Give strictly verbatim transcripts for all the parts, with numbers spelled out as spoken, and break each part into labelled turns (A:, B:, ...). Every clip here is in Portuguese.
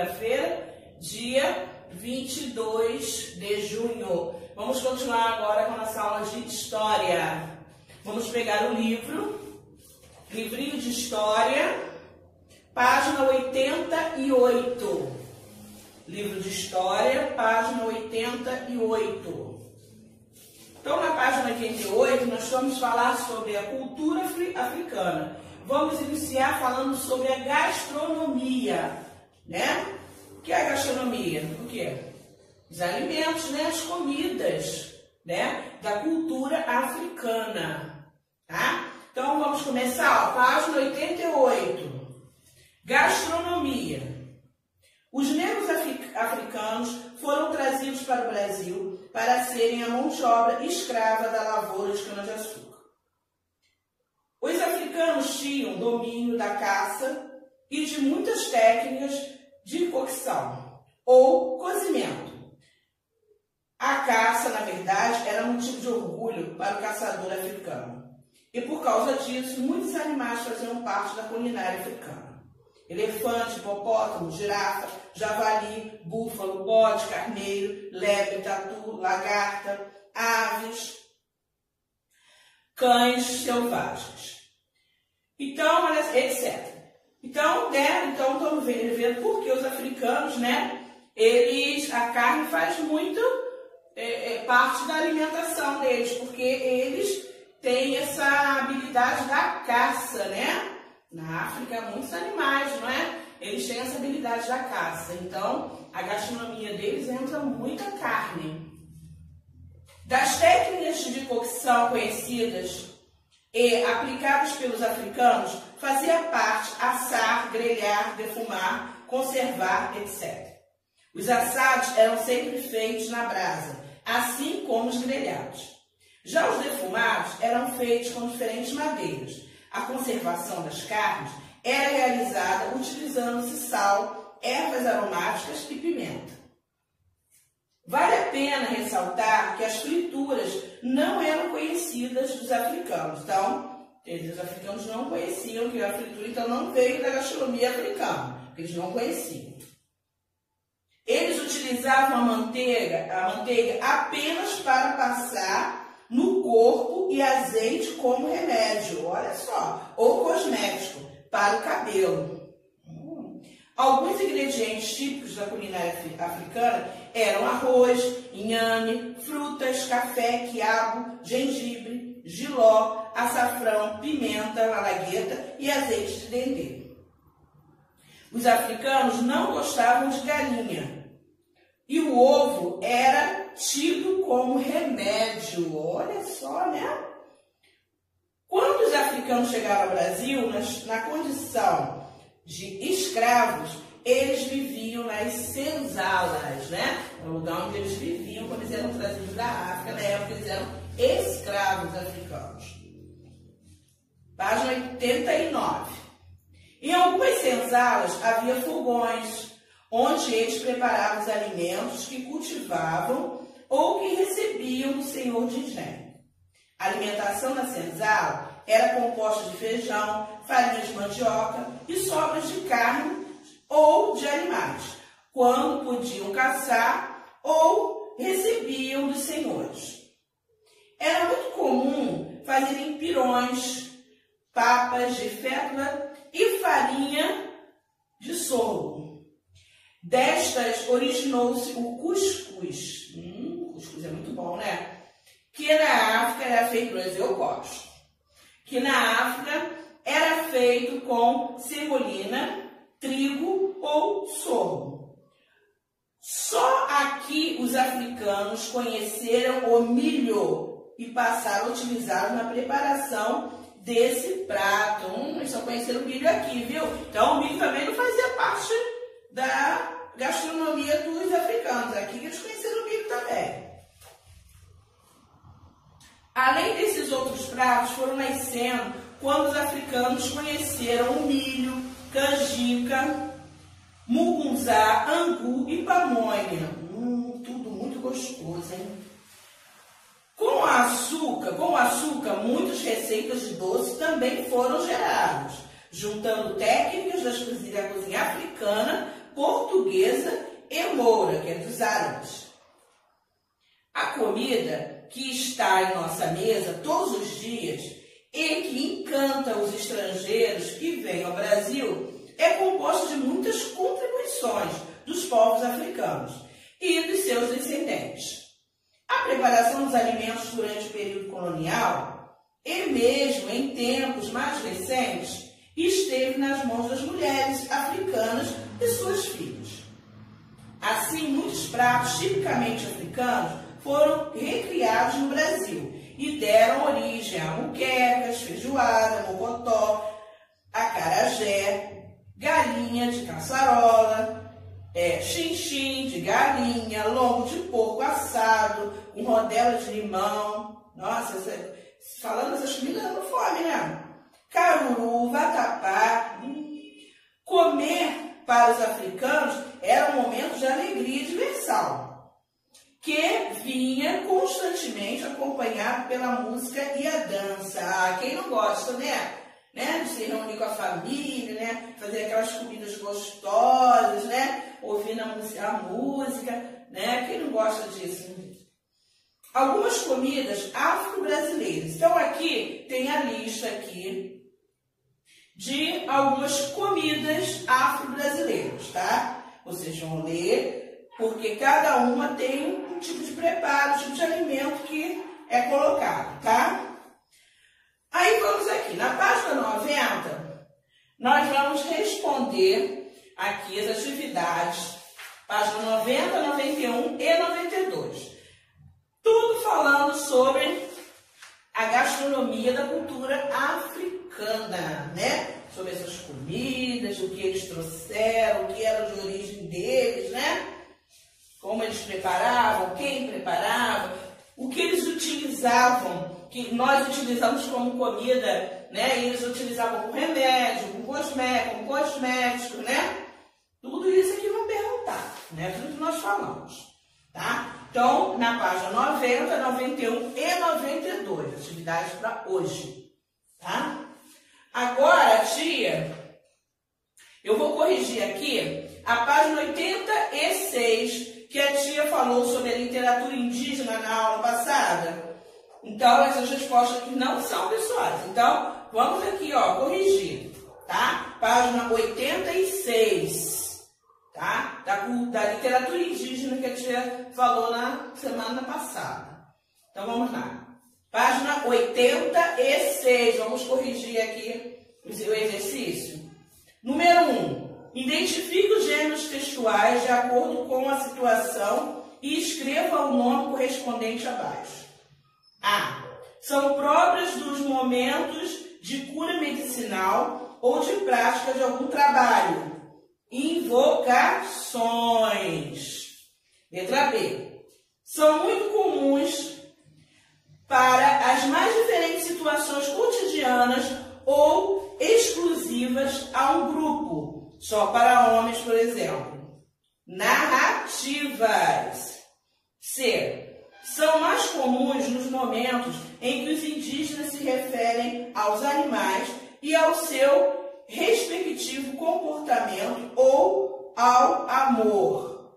A: segunda-feira, dia vinte e dois de junho. Vamos continuar agora com a nossa aula de História. Vamos pegar o livro, livrinho de História, página oitenta e oito. Livro de História, página oitenta e oito. Então, na página oitenta e oito, nós vamos falar sobre a cultura africana. Vamos iniciar falando sobre a gastronomia, né? O que é a gastronomia? O que é? Os alimentos, né? As comidas, né? Da cultura africana, tá? Então, vamos começar, ó, página oitenta e oito. Gastronomia. Os negros africanos foram trazidos para o Brasil para serem a mão de obra escrava da lavoura de cana-de-açúcar. Os africanos tinham domínio da caça e de muitas técnicas de cocção ou cozimento. A caça, na verdade, era motivo de orgulho para o caçador africano. E por causa disso, muitos animais faziam parte da culinária africana. Elefante, hipopótamo, girafa, javali, búfalo, bode, carneiro, lebre, tatu, lagarta, aves, cães selvagens. Então, etcétera. Então, né, então estamos vendo, vendo por que os africanos, né, eles, a carne faz muito é, é, parte da alimentação deles, porque eles têm essa habilidade da caça, né? Na África, muitos animais, não é? Eles têm essa habilidade da caça. Então, a gastronomia deles entra muita carne. Das técnicas de cocção conhecidas e aplicadas pelos africanos, fazia parte assar, grelhar, defumar, conservar, etcétera. Os assados eram sempre feitos na brasa, assim como os grelhados. Já os defumados eram feitos com diferentes madeiras. A conservação das carnes era realizada utilizando-se sal, ervas aromáticas e pimenta. Vale a pena ressaltar que as frituras não eram conhecidas dos africanos. Então, os africanos não conheciam que a fritura, então não veio da gastronomia africana, porque eles não conheciam. Eles utilizavam a manteiga, a manteiga apenas para passar no corpo e azeite como remédio, olha só, ou cosmético, para o cabelo. Hum. Alguns ingredientes típicos da culinária africana eram arroz, inhame, frutas, café, quiabo, gengibre, jiló, açafrão, pimenta, malagueta e azeite de dendê. Os africanos não gostavam de galinha. E o ovo era tido como remédio. Olha só, né? Quando os africanos chegaram ao Brasil, nas, na condição de escravos, eles viviam nas senzalas, né? No lugar onde eles viviam quando eles eram trazidos da África, na época eles eram escravos africanos. Página oitenta e nove. Em algumas senzalas havia fogões, onde eles preparavam os alimentos que cultivavam ou que recebiam do senhor de engenho. A alimentação na senzala era composta de feijão, farinha de mandioca e sobras de carne ou de animais, quando podiam caçar ou recebiam dos senhores. Era muito comum fazerem pirões, papas de fécula e farinha de sorgo. Destas originou-se o cuscuz. Hum, cuscuz é muito bom, né? Que na África era feito, mas eu gosto. Que na África era feito com semolina, trigo ou sorgo. Só aqui os africanos conheceram o milho e passaram a utilizá-lo na preparação desse prato. Hum, eles só conheceram o milho aqui, viu? Então o milho também não fazia parte da gastronomia dos africanos. Aqui eles conheceram o milho também. Além desses outros pratos, foram nascendo quando os africanos conheceram o milho, canjica, mugunzá, angu e pamonha. Hum, tudo muito gostoso, hein? Com açúcar, com açúcar, muitas receitas de doce também foram geradas, juntando técnicas da cozinha africana portuguesa e moura, que é dos árabes. A comida que está em nossa mesa todos os dias e que encanta os estrangeiros que vêm ao Brasil é composta de muitas contribuições dos povos africanos e dos seus descendentes. A preparação dos alimentos durante o período colonial e mesmo em tempos mais recentes esteve nas mãos das mulheres africanas e suas filhas. Assim, muitos pratos tipicamente africanos foram recriados no Brasil e deram origem a muquecas, feijoada, mocotó, acarajé, galinha de caçarola, é, chinchim de galinha, lombo de porco assado, com rodela de limão. Nossa, essa, falando essas comidas dando fome, né? Caruru, vatapá. Hum. Comer para os africanos era um momento de alegria e diversão, que vinha constantemente acompanhado pela música e a dança. Ah, quem não gosta, né? né? De se reunir com a família, né? Fazer aquelas comidas gostosas, né? Ouvindo a música, a música, né? Quem não gosta disso? Algumas comidas afro-brasileiras. Então, aqui tem a lista aqui de algumas comidas afro-brasileiras, tá? Vocês vão ler, porque cada uma tem um tipo de preparo, um tipo de alimento que é colocado, tá? Aí vamos aqui, na página noventa, nós vamos responder aqui as atividades, página noventa, noventa e um e noventa e dois. Tudo falando sobre a gastronomia da cultura africana, né? Sobre essas comidas, o que eles trouxeram, o que era de origem deles, né? Como eles preparavam, quem preparava, o que eles utilizavam, que nós utilizamos como comida, né? E eles utilizavam como remédio, como cosmético, como cosmético, né? Tudo isso aqui vão perguntar, né? Tudo que nós falamos, tá? Então, na página noventa, noventa e um e noventa e dois, atividades para hoje, tá? Agora, tia, eu vou corrigir aqui a página oitenta e seis, que a tia falou sobre a literatura indígena na aula passada. Então, essas respostas aqui não são pessoais. Então, vamos aqui, ó, corrigir, tá? Página oitenta e seis, tá? Da, da literatura indígena que a tia falou na semana passada. Então, vamos lá. Página oitenta e seis, vamos corrigir aqui o exercício. Número um. Identifique os gêneros textuais de acordo com a situação e escreva o nome correspondente abaixo. A. São próprias dos momentos de cura medicinal ou de prática de algum trabalho. Invocações. Letra B. São muito comuns para as mais diferentes situações cotidianas ou exclusivas a um grupo, só para homens, por exemplo. Narrativas. C. São mais comuns nos momentos em que os indígenas se referem aos animais e ao seu respectivo comportamento ou ao amor.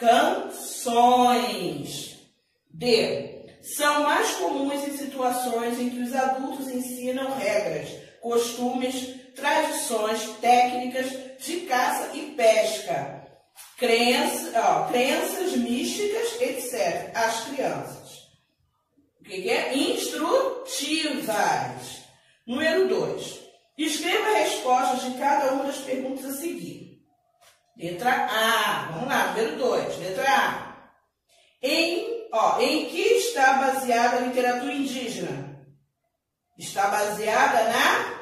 A: Canções. D. São mais comuns em situações em que os adultos ensinam regras, costumes, tradições, técnicas de caça e pesca, crença, ó, crenças místicas, etcétera, às crianças. O que é? Instrutivas. Número dois. Escreva respostas de cada uma das perguntas a seguir. Letra A. Vamos lá, número dois. Letra A. Em, ó, em que está baseada a literatura indígena? Está baseada na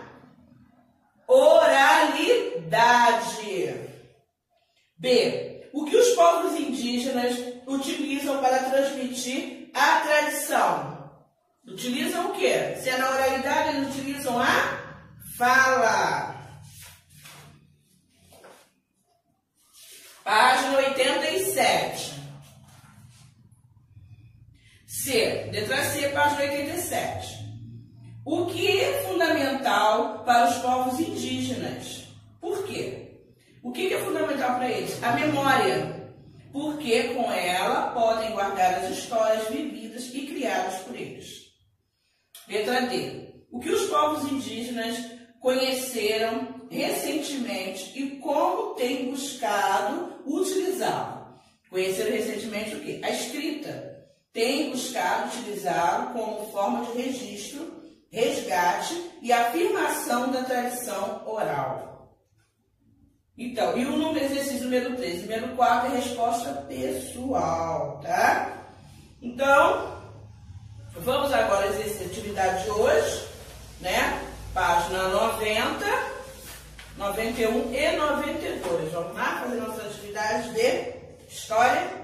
A: oralidade. B. O que os povos indígenas utilizam para transmitir a tradição? Utilizam o quê? Se é na oralidade, eles utilizam a fala. Página oitenta e sete. C. Letra C, página oitenta e sete. O que é fundamental para os povos indígenas? Por quê? O que é fundamental para eles? A memória, porque com ela podem guardar as histórias vividas e criadas por eles. Letra D. O que os povos indígenas conheceram recentemente e como têm buscado utilizá-lo? Conheceram recentemente o quê? A escrita. Têm buscado utilizá-lo como forma de registro, resgate e afirmação da tradição oral. Então, e o número, exercício número três? Número quatro é resposta pessoal, tá? Então, vamos agora exercer a atividade de hoje, né? Página noventa, noventa e um e noventa e dois. Vamos lá fazer nossas atividades de História